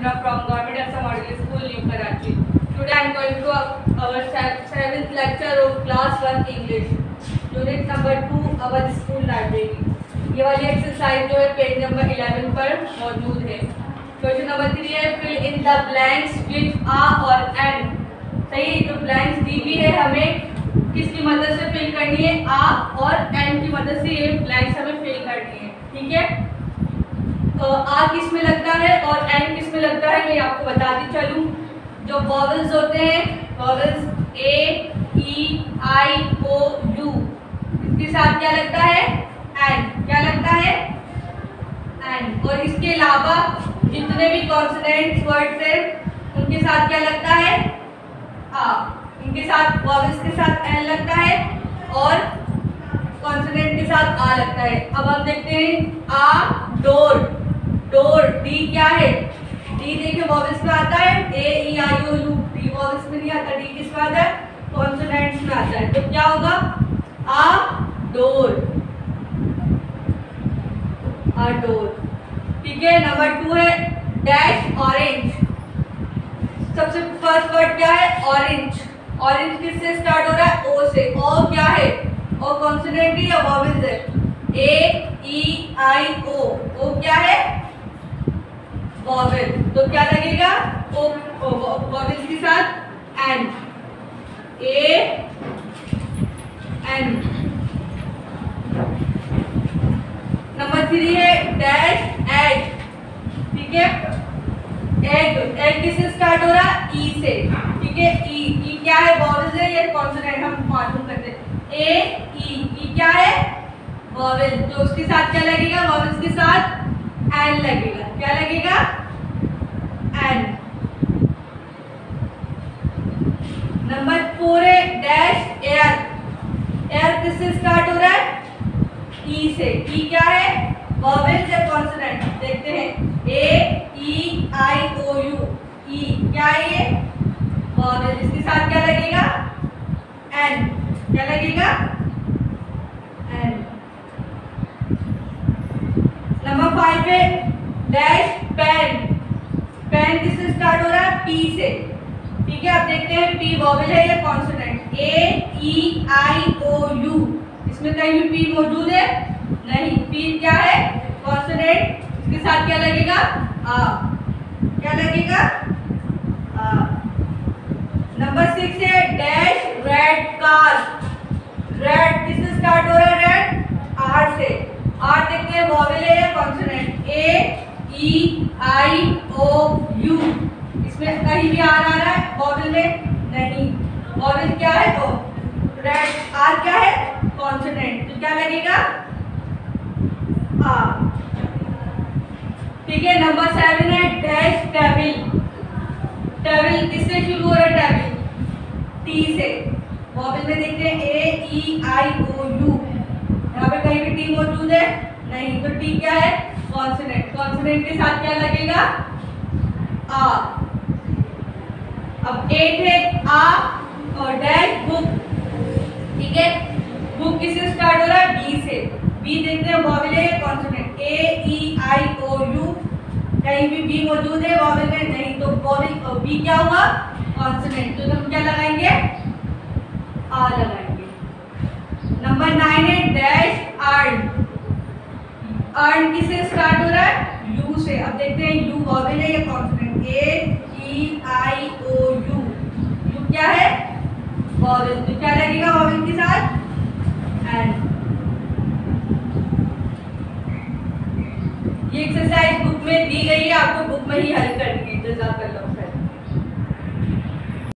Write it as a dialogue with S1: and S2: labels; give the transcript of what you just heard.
S1: Chandra from Government Elsa Model School, New Karachi. Today I am going to our 7th lecture of Class 1 English. Unit number 2, our school library. ये वाली exercise जो है page number 11 पर मौजूद है. Question number 3 है fill in the blanks with a और an. सही, जो ब्लैंक्स दी हुई है हमें किसकी मदद से फिल करनी है? आ और एन की मदद से ये ब्लैंक्स हमें फिल करनी है. ठीक है, तो आ किस में लगता है और एन किस में लगता है मैं आपको बताती चलूं. जो वॉवेल्स होते हैं, vowels A, E, I, O, you, इसके साथ क्या लगता है? एन. क्या लगता है? एन. और इसके अलावा जितने भी कॉन्सोनेंट्स वर्ड्स हैं उनके साथ क्या लगता है? आ. इनके साथ वॉवेल्स के साथ एन लगता है और कॉन्सोनेंट के साथ आ लगता है. अब हम देखते हैं आ, डोर. डोर डी क्या है? डी देखिए वॉवेल्स में आता है. A, E, I, O, U. D vowels में नहीं आता. डी किस में आता है? कॉन्सोनेंट्स में आता है. तो क्या होगा? A door. A door. ठीक है. नंबर 2 है डैश ऑरेंज. सबसे फर्स्ट वर्ड क्या है? ऑरेंज. ऑरेंज किससे स्टार्ट हो रहा है? ओ से. ओ क्या है? ओ कॉन्सोनेंट या वॉवेल्स है? ए, ई, आई, ओ. ओ क्या है? वॉवेल. तो क्या लगेगा? ओ वॉवेल्स के साथ एन. ए, एन. नंबर 3 है डैश एग. ठीक है. एग. एग किससे स्टार्ट हो रहा है? ई से. ठीक है. ई. ई क्या है? वॉवेल है या कॉन्सोनेंट? हम मालूम करते हैं. ए, ई. ई क्या है? वॉवेल. तो उसके साथ क्या लगेगा? वॉवेल्स के साथ एन लगेगा. क्या लगेगा? एन. नंबर 4 है डैश एयर. एयर किससे स्टार्ट हो रहा है? ई से. ई क्या है? वॉवेल्स या कॉन्सोनेंट? देखते हैं. ए, ई, आई, ओ, यू. ई क्या है? ये वॉवेल. इसके साथ क्या लगेगा? एन. क्या लगेगा? एन. नंबर 5 है डैश पेन. पेन किससे स्टार्ट हो रहा है? पी से. ठीक है. अब देखते हैं पी वॉवेल है या consonant? A, E, I, O, you. इसमें कहीं भी पी मौजूद है? नहीं. पी क्या है? कॉन्सोनेंट. इसके साथ क्या लगेगा? आ. क्या लगेगा? आ. नंबर 6 है डैश रेड कार. रेड किससे स्टार्ट हो रहा है? रेड आर से. आर देखते हैं वॉवेल है या consonant? A, E, I, O, you. इसमें कहीं भी आर आ रहा है वॉवेल में? नहीं. वॉवेल क्या है? तो रेड. आर क्या है? कॉन्सोनेंट. तो क्या लगेगा? आ. ठीक है. नंबर 7 है डैश टेबल. टेबल किससे शुरू हो रहा है? टेबल टी से. वॉवेल में देखते हैं ए, ई, आई, ओ, यू. यहाँ पे कहीं भी टी मौजूद है? नहीं. तो टी क्या है? कॉन्सोनेंट. कॉन्सोनेंट के साथ क्या लगेगा? आ. अब 8 है आ और डैश बुक. ठीक है. बुक किससे स्टार्ट हो रहा है? बी से. बी देखते हैं वॉवेल है या consonant? A, E, I, O, you. कहीं भी बी मौजूद है वॉवेल में? नहीं. तो वॉवेल बी क्या हुआ? कॉन्सोनेंट. तो हम क्या लगाएंगे? आ लगाएंगे. नंबर 9 है डैश अर्न. अर्न किससे स्टार्ट हो रहा है? यू से. अब देखते हैं यू वॉवेल है या consonant? A, E, I, O, U. U क्या है? वॉवेल. तो क्या लगेगा वॉवेल के साथ? एन. ये एक्सरसाइज बुक में दी गई है, आपको बुक में ही हल करनी है. जज़ाकल्लाह खैर.